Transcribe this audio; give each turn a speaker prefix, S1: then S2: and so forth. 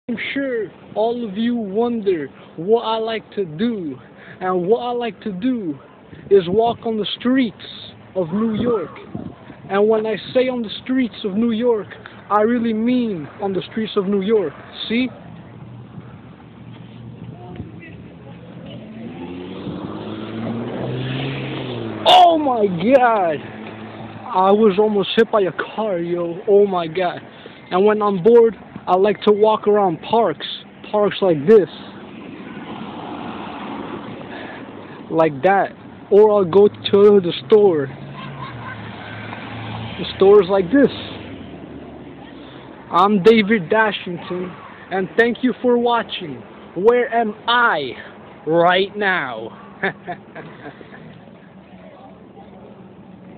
S1: I'm sure all of you wonder what I like to do. And what I like to do is walk on the streets of New York. And when I say on the streets of New York, I really mean on the streets of New York. See? Oh my god! I was almost hit by a car, yo. Oh my god. And when I'm bored, I like to walk around parks. Parks like this. Like that. Or I'll go to the store. The stores like this. I'm David Dashington, and thank you for watching. Where am I right now?